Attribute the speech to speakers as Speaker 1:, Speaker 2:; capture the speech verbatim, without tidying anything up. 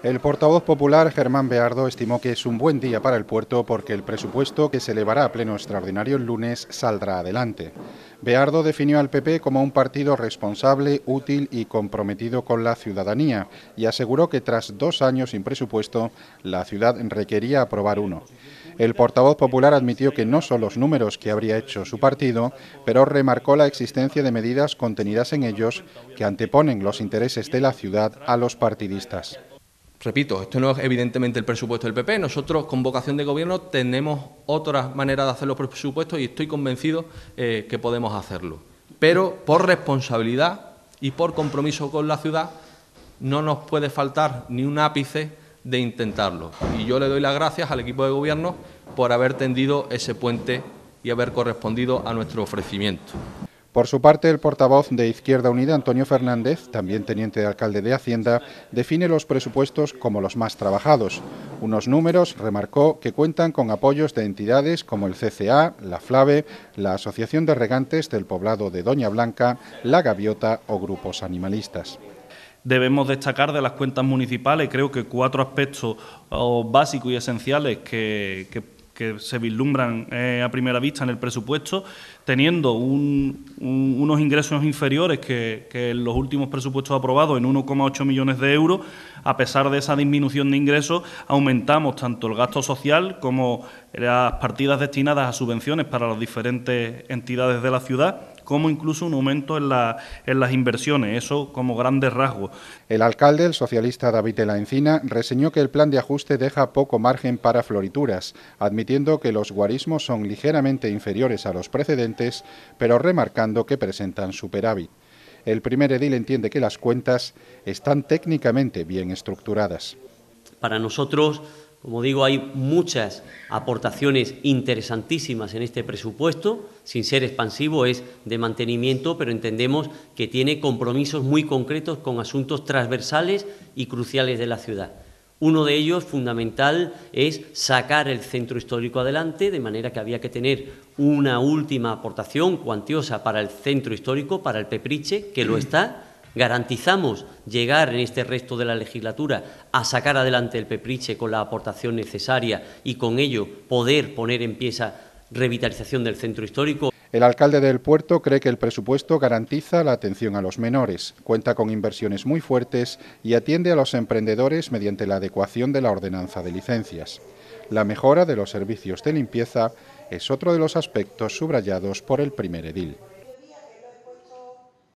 Speaker 1: El portavoz popular Germán Beardo estimó que es un buen día para el puerto porque el presupuesto, que se elevará a pleno extraordinario el lunes, saldrá adelante. Beardo definió al P P como un partido responsable, útil y comprometido con la ciudadanía y aseguró que tras dos años sin presupuesto, la ciudad requería aprobar uno. El portavoz popular admitió que no son los números que habría hecho su partido, pero remarcó la existencia de medidas contenidas en ellos que anteponen los intereses de la ciudad a los partidistas.
Speaker 2: Repito, esto no es evidentemente el presupuesto del P P. Nosotros, con vocación de gobierno, tenemos otras maneras de hacer los presupuestos y estoy convencido eh, que podemos hacerlo. Pero por responsabilidad y por compromiso con la ciudad no nos puede faltar ni un ápice de intentarlo. Y yo le doy las gracias al equipo de gobierno por haber tendido ese puente y haber correspondido a nuestro ofrecimiento.
Speaker 1: Por su parte, el portavoz de Izquierda Unida, Antonio Fernández, también teniente de alcalde de Hacienda, define los presupuestos como los más trabajados. Unos números, remarcó, que cuentan con apoyos de entidades como el C C A, la FLAVE, la Asociación de Regantes del Poblado de Doña Blanca, la Gaviota o grupos animalistas.
Speaker 3: Debemos destacar de las cuentas municipales, creo que cuatro aspectos oh, básicos y esenciales que, que, que se vislumbran eh, a primera vista en el presupuesto, teniendo un, un, unos ingresos inferiores que, que en los últimos presupuestos aprobados en uno coma ocho millones de euros. A pesar de esa disminución de ingresos, aumentamos tanto el gasto social como las partidas destinadas a subvenciones para las diferentes entidades de la ciudad, como incluso un aumento en, la, en las inversiones, eso como grandes rasgos.
Speaker 1: El alcalde, el socialista David de la Encina, reseñó que el plan de ajuste deja poco margen para florituras, admitiendo que los guarismos son ligeramente inferiores a los precedentes, pero remarcando que presentan superávit. El primer edil entiende que las cuentas están técnicamente bien estructuradas.
Speaker 4: Para nosotros, como digo, hay muchas aportaciones interesantísimas en este presupuesto, sin ser expansivo, es de mantenimiento, pero entendemos que tiene compromisos muy concretos con asuntos transversales y cruciales de la ciudad. Uno de ellos, fundamental, es sacar el centro histórico adelante, de manera que había que tener una última aportación cuantiosa para el centro histórico, para el Pepriche, que lo está. Garantizamos llegar en este resto de la legislatura a sacar adelante el Pepriche con la aportación necesaria y con ello poder poner en pie esa revitalización del centro histórico.
Speaker 1: El alcalde del puerto cree que el presupuesto garantiza la atención a los menores, cuenta con inversiones muy fuertes y atiende a los emprendedores mediante la adecuación de la ordenanza de licencias. La mejora de los servicios de limpieza es otro de los aspectos subrayados por el primer edil.